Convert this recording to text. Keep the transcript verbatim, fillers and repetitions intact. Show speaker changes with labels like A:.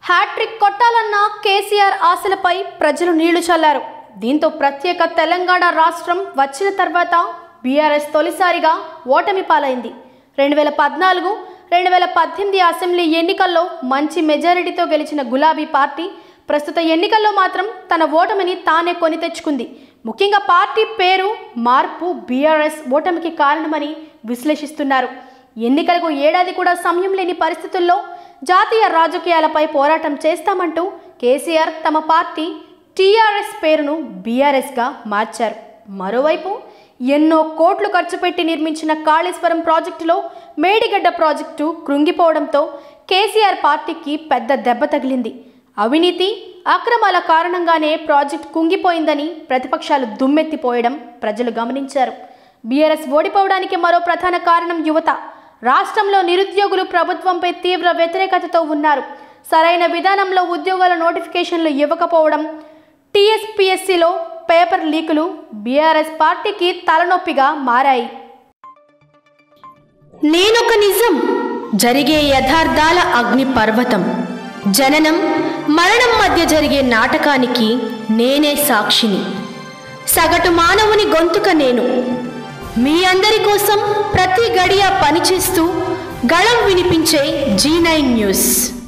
A: Hat trick కొట్టాలన్న KCR ఆశలపై ప్రజలు నీళ్లు చల్లారు. దీంతో ప్రత్యేక తెలంగాణ రాష్ట్రం వచ్చిన తర్వాత బీఆర్ఎస్ తొలిసారిగా ఓటమి పాలైంది. రెండు వేల పద్నాలుగు రెండు వేల పద్దెనిమిది అసెంబ్లీ ఎన్నికల్లో మంచి మెజారిటీతో గెలిచిన గులాబీ పార్టీ ప్రస్తుత ఎన్నికల్లో మాత్రం తన ఓటమిని తానే కొని తెచ్చుకుంది. ముఖ్యంగా పార్టీ పేరు మార్పు బీఆర్ఎస్ ఓటమికి కారణమని విశ్లేషిస్తున్నారు. ఎన్నికలకు ఏడాది కూడా సమయం లేని పరిస్థితుల్లో జాతీయ రాజకీయాలపై పోరాటం చేస్తామంటూ కేసీఆర్ తమ పార్టీ టీఆర్ఎస్ పేరును బీఆర్ఎస్గా మార్చారు. మరోవైపు ఎన్నో కోట్లు ఖర్చు పెట్టి నిర్మించిన కాళేశ్వరం ప్రాజెక్టులో మేడిగడ్డ ప్రాజెక్టు కృంగిపోవడంతో కేసీఆర్ పార్టీకి పెద్ద దెబ్బ తగిలింది. అవినీతి అక్రమాల కారణంగానే ప్రాజెక్టు కుంగిపోయిందని ప్రతిపక్షాలు దుమ్మెత్తిపోయడం ప్రజలు గమనించారు. బీఆర్ఎస్ ఓడిపోవడానికి మరో ప్రధాన కారణం యువత. రాష్ట్రంలో నిరుద్యోగులు ప్రభుత్వంపై తీవ్ర వ్యతిరేకతతో ఉన్నారు. సరైన విధానంలో ఉద్యోగాల నోటిఫికేషన్లు ఇవ్వకపోవడం, టీఎస్పీఎస్సీలో పేపర్ లీకులు బీఆర్ఎస్ పార్టీకి తలనొప్పిగా మారాయి.
B: నేనొక నిజం, జరిగే యథార్థాల అగ్ని పర్వతం, జననం మరణం మధ్య జరిగే నాటకానికి నేనే సాక్షిని. సగటు మానవుని గొంతుక నేను. మీ అందరి కోసం ప్రతి గడియ పనిచేస్తూ గళం వినిపించే జీ నైన్ న్యూస్.